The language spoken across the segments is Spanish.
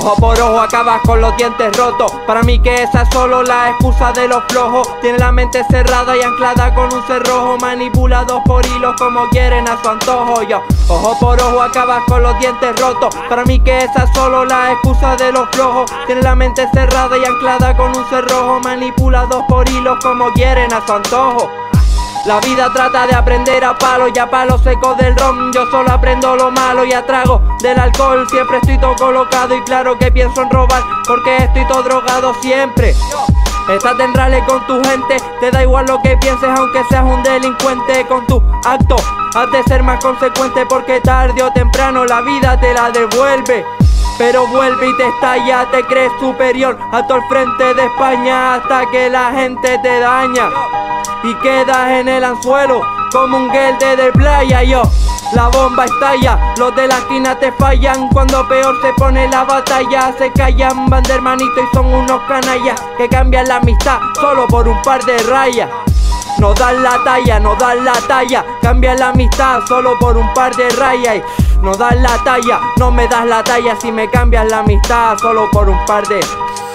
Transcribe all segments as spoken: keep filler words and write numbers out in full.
Ojo por ojo acabas con los dientes rotos. Para mí que esa es solo la excusa de los flojos. Tiene la mente cerrada y anclada con un cerrojo, manipulados por hilos como quieren a su antojo. Yo, ojo por ojo acabas con los dientes rotos. Para mí que esa es solo la excusa de los flojos. Tiene la mente cerrada y anclada con un cerrojo, manipulados por hilos como quieren a su antojo. La vida trata de aprender a palo y a palo seco del ron. Yo solo aprendo lo malo y a trago del alcohol. Siempre estoy todo colocado y claro que pienso en robar, porque estoy todo drogado siempre. Estás en rale con tu gente, te da igual lo que pienses aunque seas un delincuente. Con tu acto has de ser más consecuente, porque tarde o temprano la vida te la devuelve. Pero vuelve y te estalla, te crees superior a todo el frente de España, hasta que la gente te daña y quedas en el anzuelo como un guelde de playa. Yo, la bomba estalla, los de la esquina te fallan. Cuando peor se pone la batalla, se callan, van de hermanito y son unos canallas que cambian la amistad solo por un par de rayas. No dan la talla, no dan la talla, cambian la amistad solo por un par de rayas. Y no dan la talla, no me das la talla si me cambias la amistad solo por un par de...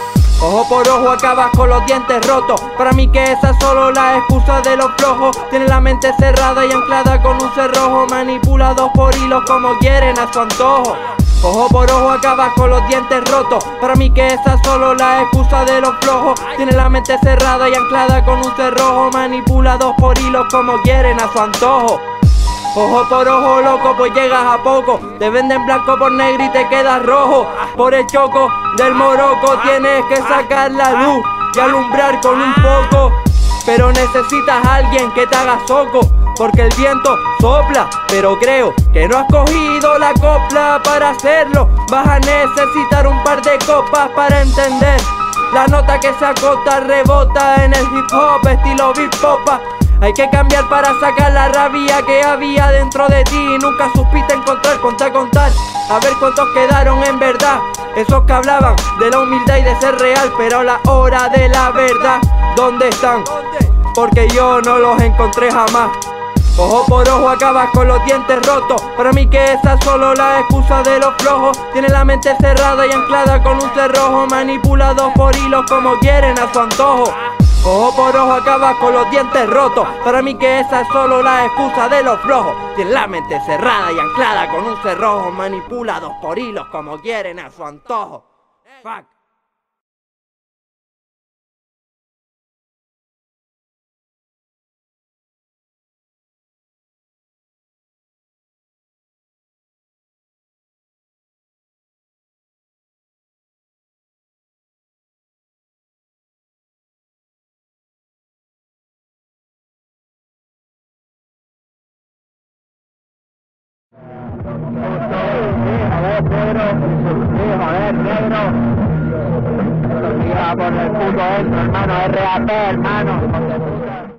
Ojo por ojo acabas con los dientes rotos. Para mí que esa es solo la excusa de los flojos. Tienen la mente cerrada y anclada con un cerrojo, manipulados por hilos como quieren a su antojo. Ojo por ojo acabas con los dientes rotos. Para mí que esa es solo la excusa de los flojos. Tienen la mente cerrada y anclada con un cerrojo, manipulados por hilos como quieren a su antojo. Ojo por ojo loco, pues llegas a poco. Te venden blanco por negro y te quedas rojo. Por el choco del moroco tienes que sacar la luz y alumbrar con un poco. Pero necesitas a alguien que te haga soco, porque el viento sopla, pero creo que no has cogido la copla para hacerlo. Vas a necesitar un par de copas para entender la nota que se acota, rebota en el hip hop estilo Big Popa. Hay que cambiar para sacar la rabia que había dentro de ti. Nunca supiste encontrar, contar, contar, a ver cuántos quedaron en verdad. Esos que hablaban de la humildad y de ser real, pero a la hora de la verdad, ¿dónde están? Porque yo no los encontré jamás. Ojo por ojo acabas con los dientes rotos. Para mí que esa es solo la excusa de los flojos. Tienen la mente cerrada y anclada con un cerrojo, manipulados por hilos como quieren a su antojo. Ojo por ojo acabas con los dientes rotos. Para mí que esa es solo la excusa de los flojos. Tienen la mente cerrada y anclada con un cerrojo, manipulados por hilos como quieren a su antojo. Fuck. Joder, Pedro, sí, joder, negro. Por el puto eso, hermano, R A P, hermano.